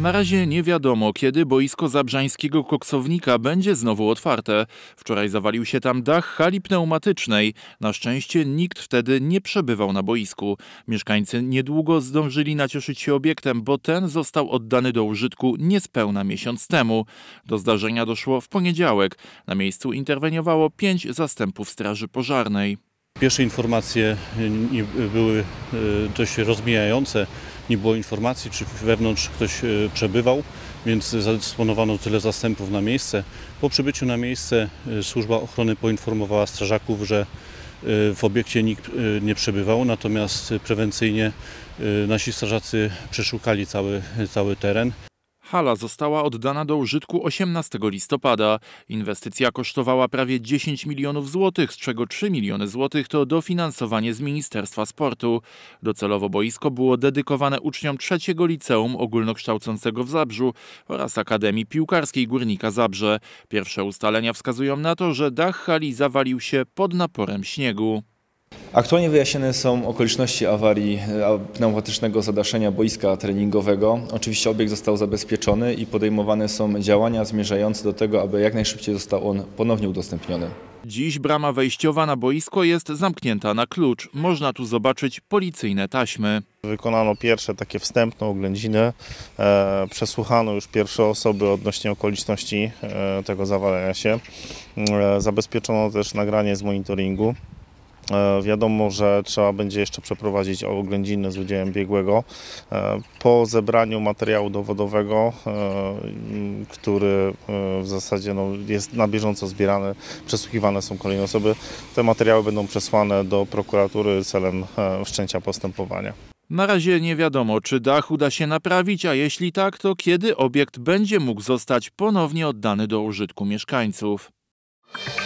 Na razie nie wiadomo, kiedy boisko zabrzańskiego koksownika będzie znowu otwarte. Wczoraj zawalił się tam dach hali pneumatycznej. Na szczęście nikt wtedy nie przebywał na boisku. Mieszkańcy niedługo zdążyli nacieszyć się obiektem, bo ten został oddany do użytku niespełna miesiąc temu. Do zdarzenia doszło w poniedziałek. Na miejscu interweniowało 5 zastępów straży pożarnej. Pierwsze informacje były dość rozmijające. Nie było informacji, czy wewnątrz ktoś przebywał, więc zadysponowano tyle zastępów na miejsce. Po przybyciu na miejsce służba ochrony poinformowała strażaków, że w obiekcie nikt nie przebywał, natomiast prewencyjnie nasi strażacy przeszukali cały teren. Hala została oddana do użytku 18 listopada. Inwestycja kosztowała prawie 10 milionów złotych, z czego 3 miliony złotych to dofinansowanie z Ministerstwa Sportu. Docelowo boisko było dedykowane uczniom trzeciego liceum ogólnokształcącego w Zabrzu oraz Akademii Piłkarskiej Górnika Zabrze. Pierwsze ustalenia wskazują na to, że dach hali zawalił się pod naporem śniegu. Aktualnie wyjaśnione są okoliczności awarii pneumatycznego zadaszenia boiska treningowego. Oczywiście obiekt został zabezpieczony i podejmowane są działania zmierzające do tego, aby jak najszybciej został on ponownie udostępniony. Dziś brama wejściowa na boisko jest zamknięta na klucz. Można tu zobaczyć policyjne taśmy. Wykonano pierwsze takie wstępne oględziny. Przesłuchano już pierwsze osoby odnośnie okoliczności tego zawalenia się. Zabezpieczono też nagranie z monitoringu. Wiadomo, że trzeba będzie jeszcze przeprowadzić oględziny z udziałem biegłego. Po zebraniu materiału dowodowego, który w zasadzie jest na bieżąco zbierany, przesłuchiwane są kolejne osoby, te materiały będą przesłane do prokuratury celem wszczęcia postępowania. Na razie nie wiadomo, czy dach uda się naprawić, a jeśli tak, to kiedy obiekt będzie mógł zostać ponownie oddany do użytku mieszkańców.